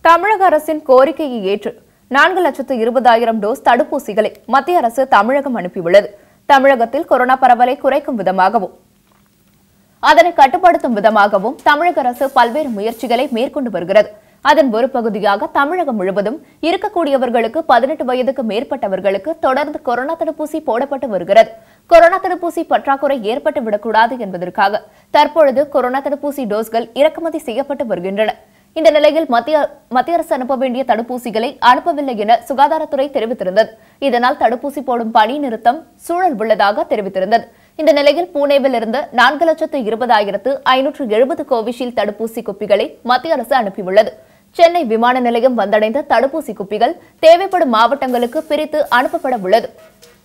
தமிழக அரசின் கோரிக்கையை ஏற்று 4,20,000 டோஸ் தடுப்பூசிகளை மத்திய அரசு தமிழகம் அனுப்பியுள்ளது. தமிழகத்தில் கொரோனா பரவலை குறைக்கும் விதமாகவும் அதனை கட்டுப்படுத்தும் விதமாகவும் தமிழக அரசு பல்வேறு முயற்சிகளை மேற்கொண்டு வருகிறது. அதன் ஒரு பகுதியாக தமிழகம் முழுவதும் இருக்கக்கூடியவர்களுக்கு 18 வயதுக்கு மேற்பட்டவர்களுக்கு தொடர்ந்து கொரோனா தடுப்பூசி போடப்பட்டு வருகிறது. கொரோனா தடுப்பூசி பற்றாக்குறை ஏற்பட்டுவிடக்கூடாது என்பதற்காக தற்பொழுது கொரோனா தடுப்பூசி டோஸ்கள் இறக்குமதி செய்யப்பட்டு வருகின்றன. இந்த நிலையில் மத்திய அரசு அனுப்ப வேண்டிய தடுப்பூசிகளை அனுப்பவில்லை என சுகாதாரத்துறை தெரிவித்திருந்தது. இதனால் தடுப்பூசி போடும் பணி நிறுத்தம் சூழல் உள்ளதாக தெரிவித்திருந்தது. இந்த நிலையில் புனேவில் இருந்து 4,20,570 கோவிஷீல்டு தடுப்பூசி குப்பிகளை மத்திய அரசு அனுப்பியுள்ளது. சென்னை விமான நிலையம் வந்தடைந்த தடுப்பூசி குப்பிகள் தேவைப்படும் மாவட்டங்களுக்கு பிரித்து அனுப்பப்பட உள்ளது.